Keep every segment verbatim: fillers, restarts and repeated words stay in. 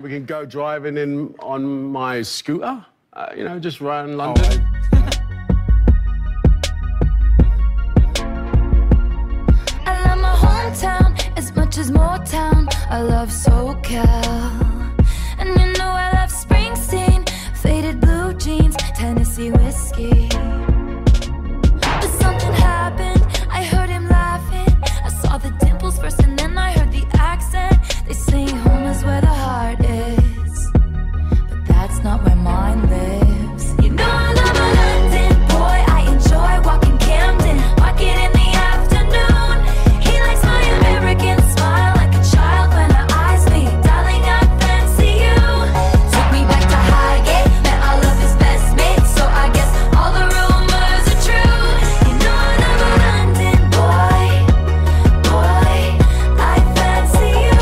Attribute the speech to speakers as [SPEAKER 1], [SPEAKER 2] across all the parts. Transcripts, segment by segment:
[SPEAKER 1] We can go driving in on my scooter, uh, you know, just around London.
[SPEAKER 2] Oh,
[SPEAKER 3] I... I love my hometown as much as Motown. I love SoCal. And you know I love Springsteen, faded blue jeans, Tennessee whiskey. But something happened, I heard him laughing. I saw the dimples first and then I heard the accent. They say home is where the heart is, but that's not where mine lives. You know I love a London boy, I enjoy walking Camden, walking in the afternoon. He likes my American smile like a child when our eyes meet. Darling, I fancy you. Took me back to Highgate, met all of his best mates, so I guess all the rumors are true. You know I love a London boy, boy, I fancy you.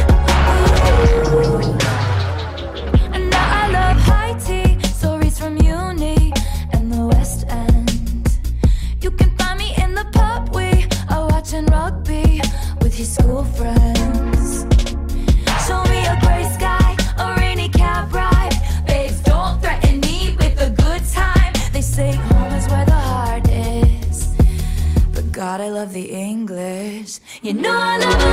[SPEAKER 3] Ooh. And now I love high tea, stories from uni and the West End. You can find me in the pub, we are watching rugby with his school friends. Show me a grey sky, a rainy cab ride. Babes, don't threaten me with a good time. They say home is where the heart is, but God, I love the English. You know I love